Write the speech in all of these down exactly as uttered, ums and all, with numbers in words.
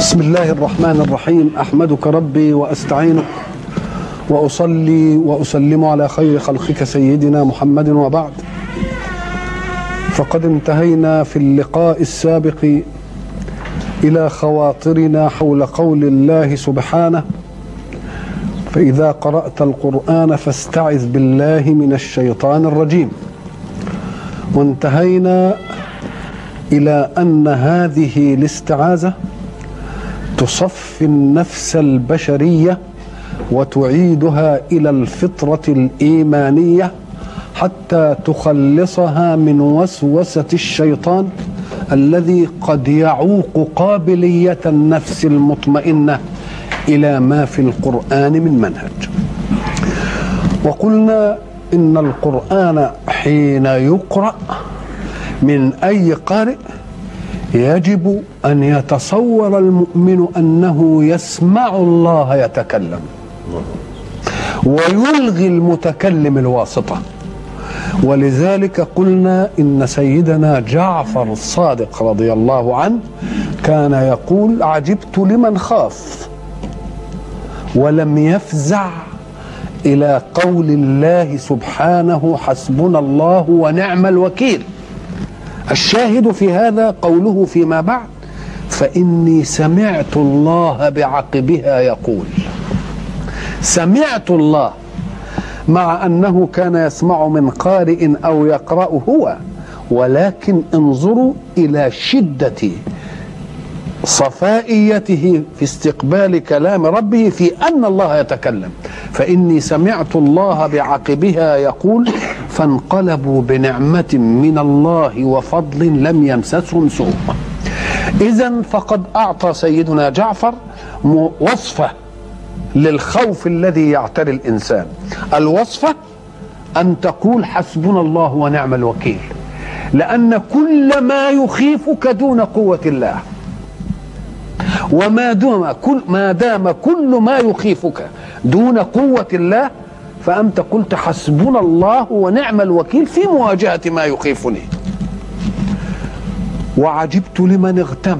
بسم الله الرحمن الرحيم. أحمدك ربي وأستعينك وأصلي وأسلم على خير خلقك سيدنا محمد، وبعد، فقد انتهينا في اللقاء السابق إلى خواطرنا حول قول الله سبحانه: فإذا قرأت القرآن فاستعذ بالله من الشيطان الرجيم. وانتهينا إلى أن هذه الاستعاذة تصفي النفس البشرية وتعيدها إلى الفطرة الإيمانية حتى تخلصها من وسوسة الشيطان الذي قد يعوق قابلية النفس المطمئنة إلى ما في القرآن من منهج. وقلنا إن القرآن حين يقرأ من أي قارئ يجب أن يتصور المؤمن أنه يسمع الله يتكلم ويلغي المتكلم الواسطة. ولذلك قلنا إن سيدنا جعفر الصادق رضي الله عنه كان يقول: عجبت لمن خاف ولم يفزع إلى قول الله سبحانه: حسبنا الله ونعم الوكيل. الشاهد في هذا قوله فيما بعد: فإني سمعت الله بعقبها يقول. سمعت الله، مع أنه كان يسمع من قارئ أو يقرأ هو، ولكن انظروا إلى شدة صفائيته في استقبال كلام ربه في أن الله يتكلم. فإني سمعت الله بعقبها يقول: فانقلبوا بنعمة من الله وفضل لم يمسسهم سوء. إذن فقد أعطى سيدنا جعفر وصفة للخوف الذي يعتري الإنسان. الوصفة أن تقول: حسبنا الله ونعم الوكيل، لأن كل ما يخيفك دون قوة الله، وما دام كل ما دام كل ما يخيفك دون قوة الله فأنت قلت حسبنا الله ونعم الوكيل في مواجهة ما يخيفني. وعجبت لمن اغتم.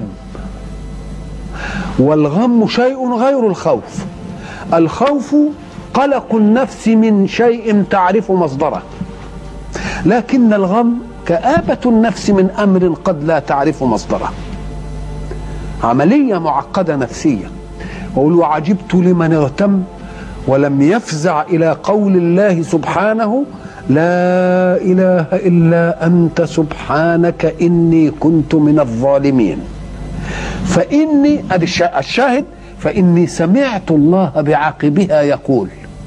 والغم شيء غير الخوف. الخوف قلق النفس من شيء تعرف مصدره، لكن الغم كآبة النفس من أمر قد لا تعرف مصدره، عملية معقدة نفسية. وقل: وعجبت لمن اغتم ولم يفزع إلى قول الله سبحانه: لا إله إلا أنت سبحانك إني كنت من الظالمين. فإني الشاهد: فإني سمعت الله بعقبها يقول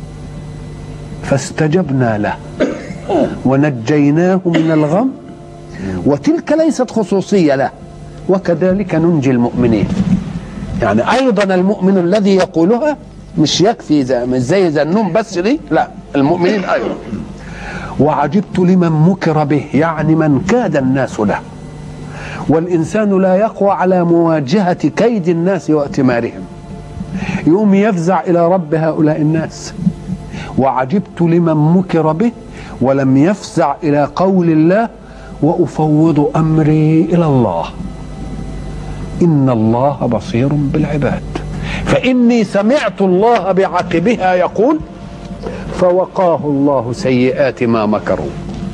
فاستجبنا له ونجيناه من الغم. وتلك ليست خصوصية له، وكذلك ننجي المؤمنين. يعني أيضا المؤمن الذي يقولها مش يكفي زي مش زي ذنون بس دي، لا، المؤمنين أيضا. وعجبت لمن مكر به، يعني من كاد الناس له. والإنسان لا يقوى على مواجهة كيد الناس واتمارهم، يوم يفزع إلى رب هؤلاء الناس. وعجبت لمن مكر به ولم يفزع إلى قول الله: وأفوض أمري إلى الله إن الله بصير بالعباد. فإني سمعت الله بعقبها يقول فوقاه الله سيئات ما مكروا.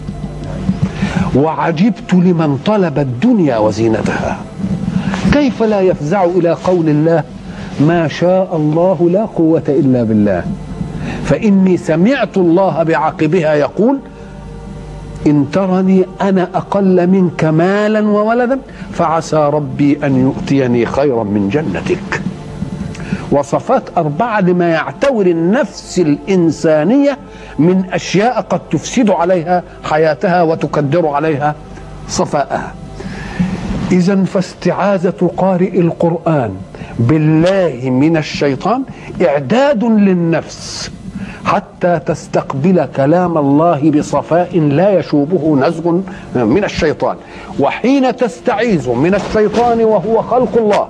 وعجبت لمن طلب الدنيا وزينتها، كيف لا يفزع إلى قول الله: ما شاء الله لا قوة إلا بالله. فإني سمعت الله بعقبها يقول: إن ترني أنا أقل منك مالا وولدا فعسى ربي أن يؤتيني خيرا من جنتك. وصفات أربعة لما يعتور النفس الإنسانية من أشياء قد تفسد عليها حياتها وتكدر عليها صفاءها. إذن فاستعاذة قارئ القرآن بالله من الشيطان إعداد للنفس حتى تستقبل كلام الله بصفاء لا يشوبه نزغ من الشيطان. وحين تستعيذ من الشيطان وهو خلق الله،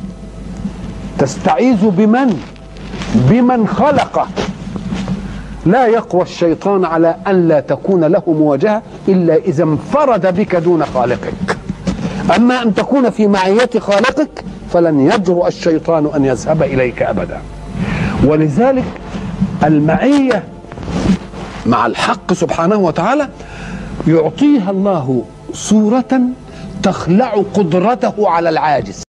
تستعيذ بمن؟ بمن خلقه. لا يقوى الشيطان على أن لا تكون له مواجهة إلا إذا انفرد بك دون خالقك. أما أن تكون في معية خالقك فلن يجرؤ الشيطان أن يذهب إليك أبدا. ولذلك المعية مع الحق سبحانه وتعالى يعطيها الله صورة تخلع قدرته على العاجز.